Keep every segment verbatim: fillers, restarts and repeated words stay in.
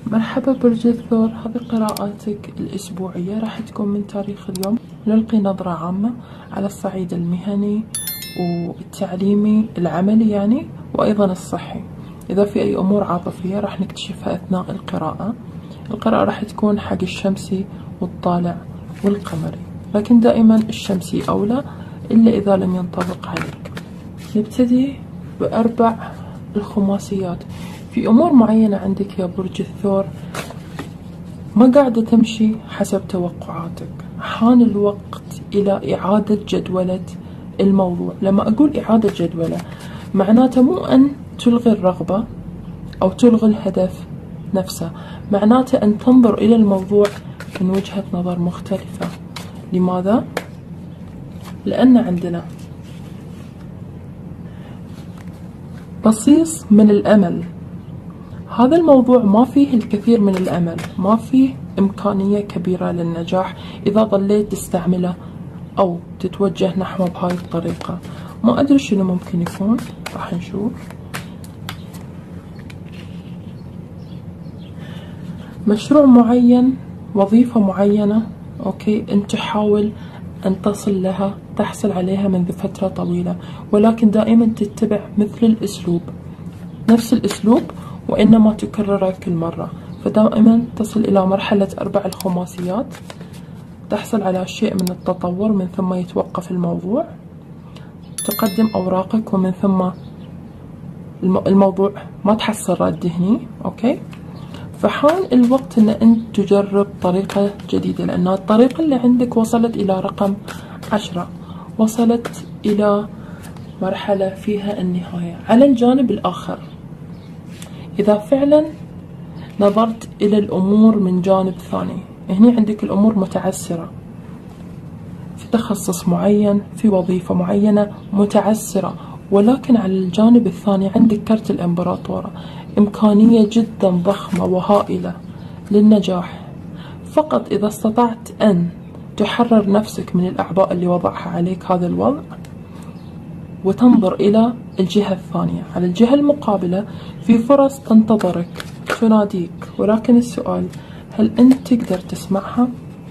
مرحبا برج الثور، هذه قراءاتك الأسبوعية راح تكون من تاريخ اليوم. نلقي نظرة عامة على الصعيد المهني والتعليمي العملي يعني، وأيضا الصحي. إذا في أي أمور عاطفية راح نكتشفها أثناء القراءة. القراءة راح تكون حق الشمسي والطالع والقمري، لكن دائما الشمسي أولى إلا إذا لم ينطبق عليك. نبتدي بأربع الخماسيات. في أمور معينة عندك يا برج الثور ما قاعدة تمشي حسب توقعاتك، حان الوقت إلى إعادة جدولة الموضوع. لما أقول إعادة جدولة معناته مو أن تلغي الرغبة أو تلغي الهدف نفسه، معناته أن تنظر إلى الموضوع من وجهة نظر مختلفة. لماذا؟ لأن عندنا بصيص من الأمل. هذا الموضوع ما فيه الكثير من الأمل، ما فيه إمكانية كبيرة للنجاح إذا ظليت تستعمله أو تتوجه نحوه بهاي الطريقة. ما أدري شنو ممكن يكون، راح نشوف. مشروع معين، وظيفة معينة، أوكي، أنت تحاول أن تصل لها، تحصل عليها منذ فترة طويلة، ولكن دائما تتبع مثل الأسلوب، نفس الأسلوب، وإنما تكرره كل مرة. فدائما تصل إلى مرحلة أربع الخماسيات، تحصل على شيء من التطور، من ثم يتوقف الموضوع، تقدم أوراقك، ومن ثم الموضوع ما تحصل رد هني. أوكي، فحان الوقت أن أنت تجرب طريقة جديدة، لأن الطريقة اللي عندك وصلت إلى رقم عشرة، وصلت إلى مرحلة فيها النهاية. على الجانب الآخر، إذا فعلا نظرت إلى الأمور من جانب ثاني، هني عندك الأمور متعسرة في تخصص معين، في وظيفة معينة متعسرة، ولكن على الجانب الثاني عندك كرت الإمبراطورة، إمكانية جدا ضخمة وهائلة للنجاح. فقط إذا استطعت أن تحرر نفسك من الأعباء اللي وضعها عليك هذا الوضع، وتنظر إلى الجهة الثانية. على الجهة المقابلة في فرص تنتظرك، تناديك، ولكن السؤال هل أنت تقدر تسمعها؟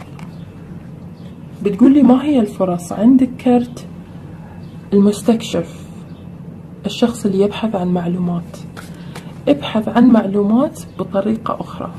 بتقولي ما هي الفرص؟ عندك كرت المستكشف، الشخص اللي يبحث عن معلومات. ابحث عن معلومات بطريقة أخرى.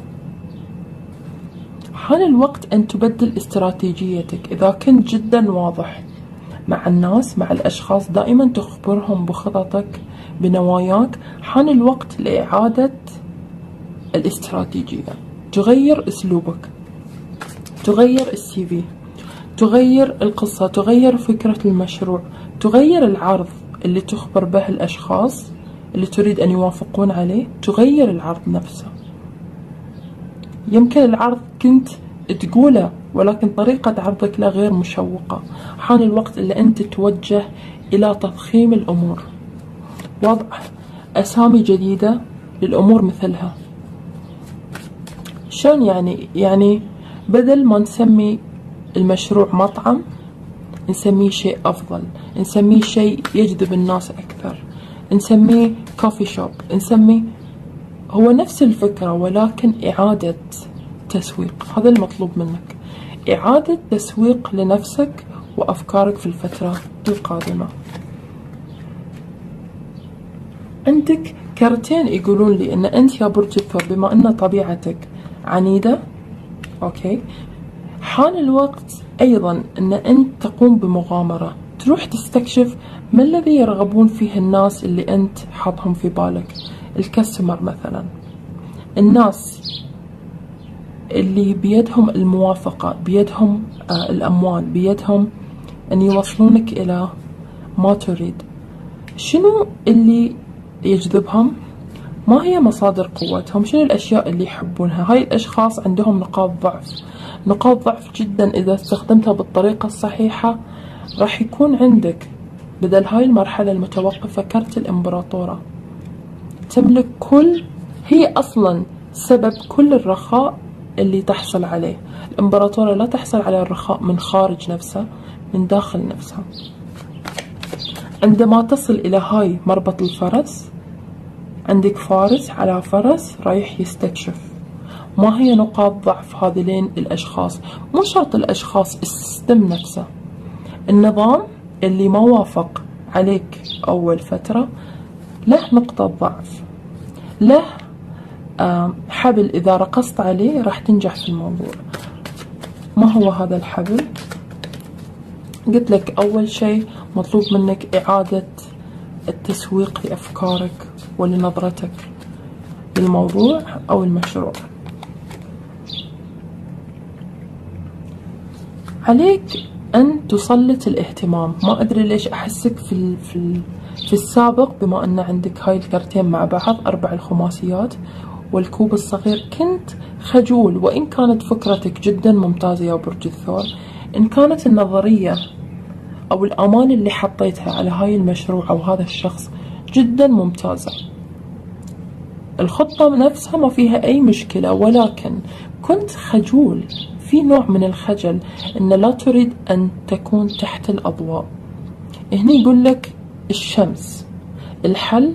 حان الوقت أن تبدل استراتيجيتك. إذا كنت جدا واضح مع الناس، مع الأشخاص، دائما تخبرهم بخططك، بنواياك، حان الوقت لإعادة الاستراتيجية. تغير أسلوبك، تغير السي في، تغير القصة، تغير فكرة المشروع، تغير العرض اللي تخبر به الأشخاص اللي تريد أن يوافقون عليه، تغير العرض نفسه. يمكن العرض كنت تقوله ولكن طريقة عرضك لا غير مشوقة. حان الوقت اللي أنت توجه إلى تضخيم الأمور، وضع أسامي جديدة للأمور مثلها. شلون يعني؟ يعني بدل ما نسمي المشروع مطعم، نسميه شيء أفضل، نسميه شيء يجذب الناس أكثر، نسميه كوفي شوب، نسميه، هو نفس الفكرة ولكن إعادة تسويق. هذا المطلوب منك، إعادة تسويق لنفسك وأفكارك في الفترة القادمة. عندك كرتين يقولون لي أن أنت يا برج الثور بما أن طبيعتك عنيدة، أوكي، حان الوقت أيضا أن أنت تقوم بمغامرة، تروح تستكشف ما الذي يرغبون فيه الناس اللي أنت حاطهم في بالك. الكاستمر مثلا، الناس اللي بيدهم الموافقة، بيدهم آه الأموال، بيدهم أن يوصلونك إلى ما تريد. شنو اللي يجذبهم؟ ما هي مصادر قوتهم؟ شنو الأشياء اللي يحبونها؟ هاي الأشخاص عندهم نقاط ضعف، نقاط ضعف جدا إذا استخدمتها بالطريقة الصحيحة راح يكون عندك بدل هاي المرحلة المتوقفة كرت الإمبراطورة. تملك كل، هي أصلا سبب كل الرخاء اللي تحصل عليه. الإمبراطورة لا تحصل على الرخاء من خارج نفسها، من داخل نفسها. عندما تصل إلى هاي مربط الفرس، عندك فارس على فرس رايح يستكشف، ما هي نقاط ضعف هذين الأشخاص؟ مو شرط الأشخاص، السيستم نفسه، النظام اللي ما وافق عليك أول فترة له نقطة ضعف، له حبل إذا رقصت عليه راح تنجح في الموضوع. ما هو هذا الحبل؟ قلت لك أول شيء مطلوب منك إعادة التسويق لأفكارك ولنظرتك للموضوع أو المشروع. عليك أن تسلط الاهتمام. ما أدري ليش أحسك في ال في ال في السابق، بما أن عندك هاي الكرتين مع بعض، أربع الخماسيات والكوب الصغير، كنت خجول. وإن كانت فكرتك جدا ممتازة يا برج الثور، إن كانت النظرية أو الآمال اللي حطيتها على هاي المشروع أو هذا الشخص جدا ممتازة، الخطة نفسها ما فيها أي مشكلة، ولكن كنت خجول، في نوع من الخجل أن لا تريد أن تكون تحت الأضواء. هني يقول لك الشمس الحل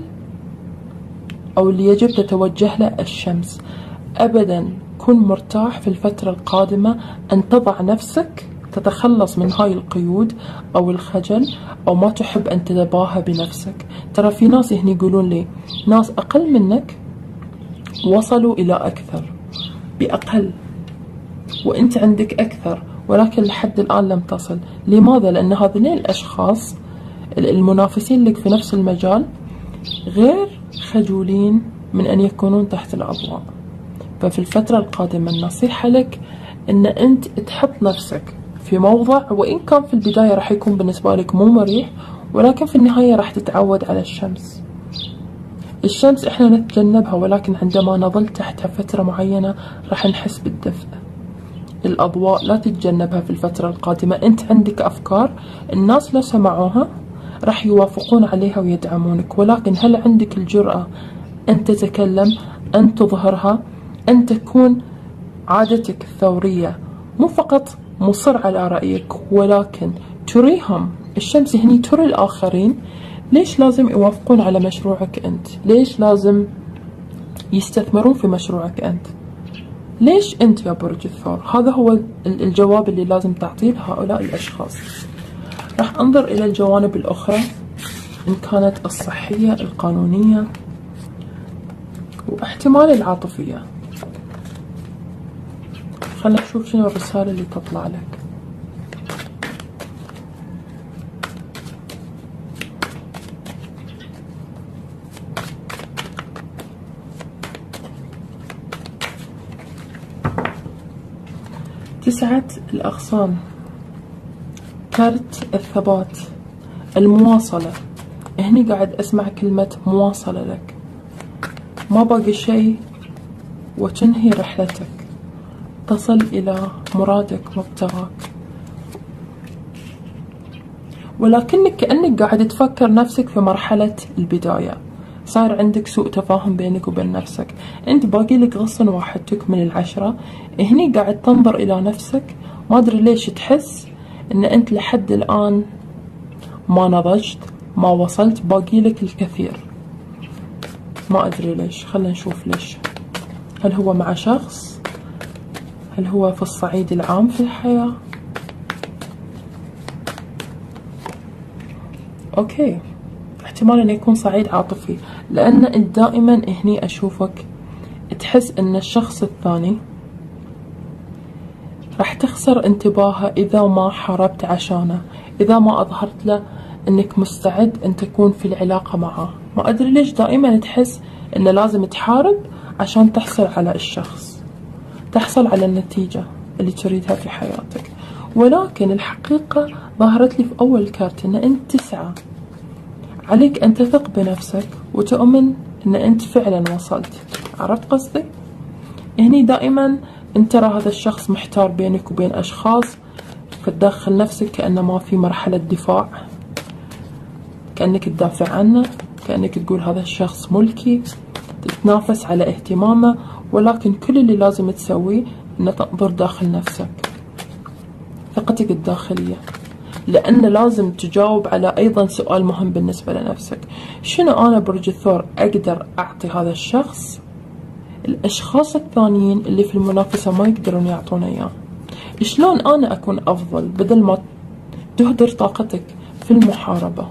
أو اللي يجب تتوجه له الشمس. أبدا كن مرتاح في الفترة القادمة أن تضع نفسك، تتخلص من هاي القيود أو الخجل أو ما تحب أن تتباهى بنفسك. ترى في ناس هني يقولون لي ناس أقل منك وصلوا إلى أكثر بأقل، وأنت عندك أكثر ولكن لحد الآن لم تصل. لماذا؟ لأن هذين الأشخاص المنافسين لك في نفس المجال غير خجولين من أن يكونون تحت الأضواء. ففي الفترة القادمة النصيحة لك أن أنت تحط نفسك في موضع، وإن كان في البداية راح يكون بالنسبة لك مو مريح، ولكن في النهاية راح تتعود على الشمس. الشمس إحنا نتجنبها، ولكن عندما نظل تحتها فترة معينة راح نحس بالدفء. الأضواء لا تتجنبها في الفترة القادمة. أنت عندك أفكار، الناس لو سمعوها راح يوافقون عليها ويدعمونك، ولكن هل عندك الجرأة أن تتكلم، أن تظهرها، أن تكون عادتك الثورية مو فقط مصر على رأيك، ولكن تريهم. الشمس هني تري الآخرين ليش لازم يوافقون على مشروعك أنت، ليش لازم يستثمرون في مشروعك أنت، ليش أنت يا برج الثور؟ هذا هو الجواب اللي لازم تعطيه لهؤلاء الأشخاص. راح أنظر إلى الجوانب الأخرى إن كانت الصحية، القانونية، واحتمال العاطفية. خلنا نشوف شنو الرسالة اللي تطلع لك. تسعة الأغصان، كارت الثبات، المواصلة. هني قاعد أسمع كلمة مواصلة لك، ما باقي شيء وتنهي رحلتك، تصل إلى مرادك مبتغاك، ولكنك كأنك قاعد تفكر نفسك في مرحلة البداية. صار عندك سوء تفاهم بينك وبين نفسك، انت باقي لك غصن واحد تكمل العشرة. هني قاعد تنظر إلى نفسك، ما أدري ليش تحس ان انت لحد الآن ما نضجت، ما وصلت، باقي لك الكثير. ما أدري ليش، خلنا نشوف ليش. هل هو مع شخص؟ هل هو في الصعيد العام في الحياة؟ أوكي، احتمال أن يكون صعيد عاطفي، لأن أنت دائما هني أشوفك تحس أن الشخص الثاني راح تخسر انتباهه إذا ما حاربت عشانه، إذا ما أظهرت له أنك مستعد أن تكون في العلاقة معه. ما أدري ليش دائما تحس أنه لازم تحارب عشان تحصل على الشخص، تحصل على النتيجة اللي تريدها في حياتك. ولكن الحقيقة ظهرت لي في أول كارت أن أنت تسعى. عليك أن تثق بنفسك وتؤمن أن أنت فعلا وصلت. عرفت قصدي؟ هني دائما أنت ترى هذا الشخص محتار بينك وبين أشخاص، فتدخل نفسك كأنه ما في مرحلة دفاع، كأنك تدافع عنه، كأنك تقول هذا الشخص ملكي، تتنافس على اهتمامه. ولكن كل اللي لازم تسويه أن تنظر داخل نفسك، ثقتك الداخلية، لأن لازم تجاوب على أيضا سؤال مهم بالنسبة لنفسك. شنو أنا برج الثور أقدر أعطي هذا الشخص الأشخاص الثانيين اللي في المنافسة ما يقدرون يعطون إياه. شلون أنا أكون أفضل بدل ما تهدر طاقتك في المحاربة؟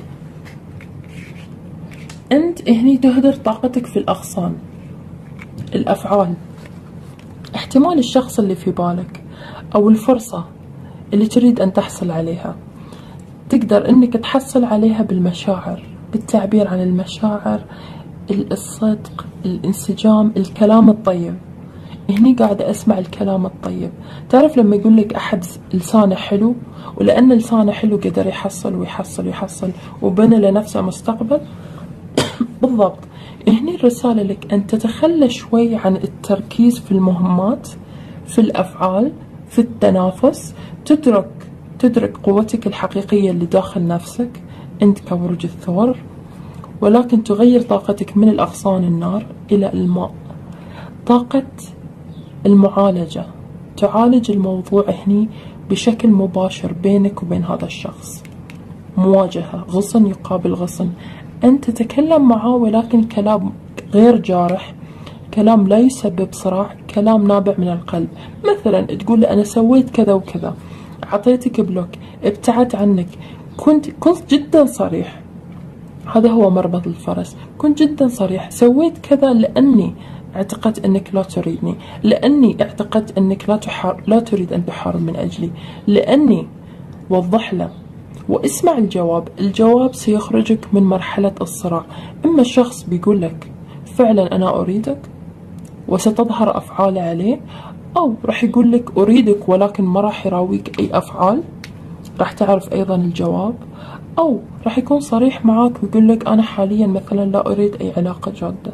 أنت هني تهدر طاقتك في الأغصان، الأفعال. احتمال الشخص اللي في بالك أو الفرصة اللي تريد أن تحصل عليها تقدر أنك تحصل عليها بالمشاعر، بالتعبير عن المشاعر، الصدق، الانسجام، الكلام الطيب. هني قاعدة أسمع الكلام الطيب. تعرف لما يقول لك أحد لسانه حلو، ولأن لسانه حلو قدر يحصل ويحصل ويحصل وبنى لنفسه مستقبل. بالضبط. هني الرسالة لك أن تتخلى شوي عن التركيز في المهمات، في الأفعال، في التنافس. تدرك تدرك قوتك الحقيقية اللي داخل نفسك أنت كبرج الثور، ولكن تغير طاقتك من الأغصان النار إلى الماء. طاقة المعالجة، تعالج الموضوع هني بشكل مباشر بينك وبين هذا الشخص. مواجهة، غصن يقابل غصن. أنت تتكلم معاه ولكن كلام غير جارح، كلام لا يسبب صراع، كلام نابع من القلب. مثلا تقول له أنا سويت كذا وكذا، عطيتك بلوك، ابتعدت عنك، كنت كنت جدا صريح. هذا هو مربط الفرس. كنت جدا صريح، سويت كذا لأني اعتقدت أنك لا تريدني، لأني اعتقدت أنك لا تحار لا تريد أن تحارب من أجلي، لأني وضح له. واسمع الجواب. الجواب سيخرجك من مرحلة الصراع. إما الشخص بيقول لك فعلا أنا أريدك وستظهر أفعال عليه، أو راح يقول لك أريدك ولكن ما راح يراويك أي أفعال، راح تعرف أيضا الجواب. أو راح يكون صريح معاك ويقول لك أنا حاليا مثلا لا أريد أي علاقة جادة.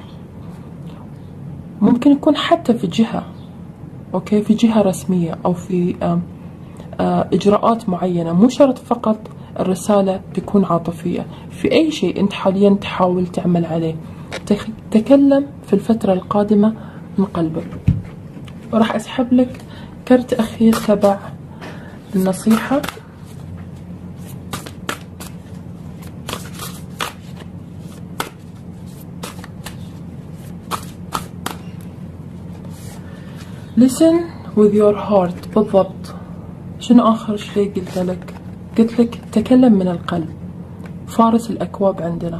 ممكن يكون حتى في جهة، أوكي، في جهة رسمية أو في آه آه إجراءات معينة. مو شرط فقط الرسالة تكون عاطفية. في أي شيء أنت حاليا تحاول تعمل عليه، تكلم في الفترة القادمة من قلبك. وراح أسحب لك كرت أخير تبع النصيحة. listen with your heart. بالضبط. شنو آخر شيء قلت لك؟ قلت لك تكلم من القلب. فارس الأكواب عندنا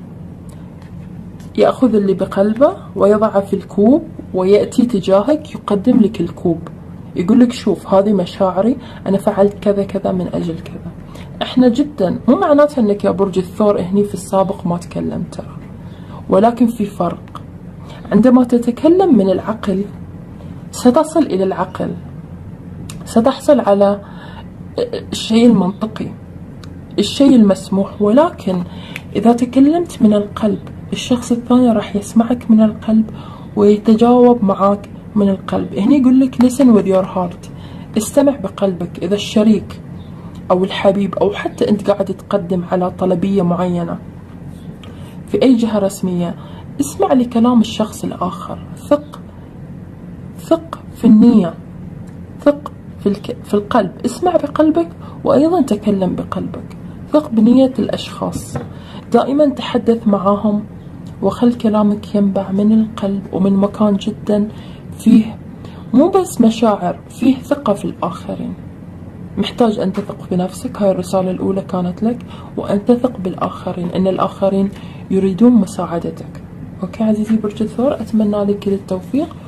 يأخذ اللي بقلبه ويضعه في الكوب ويأتي تجاهك يقدم لك الكوب، يقول لك شوف هذه مشاعري، أنا فعلت كذا كذا من أجل كذا. إحنا جدا، مو معناتها أنك يا برج الثور هني في السابق ما تكلمت ترى، ولكن في فرق. عندما تتكلم من العقل ستصل إلى العقل، ستحصل على الشيء المنطقي، الشيء المسموح. ولكن إذا تكلمت من القلب الشخص الثاني راح يسمعك من القلب ويتجاوب معك من القلب. هنا يقول لك listen with your heart. استمع بقلبك. إذا الشريك أو الحبيب أو حتى أنت قاعد تقدم على طلبية معينة في أي جهة رسمية، اسمع لكلام الشخص الآخر. ثق ثق في النية، ثق في, الك... في القلب. اسمع بقلبك وأيضا تكلم بقلبك. ثق بنية الأشخاص. دائما تحدث معاهم وخل كلامك ينبع من القلب ومن مكان جدا فيه مو بس مشاعر، فيه ثقة في الآخرين. محتاج أن تثق بنفسك. هاي الرسالة الأولى كانت لك. وأن تثق بالآخرين، أن الآخرين يريدون مساعدتك. أوكي عزيزي برج الثور، أتمنى لك كل التوفيق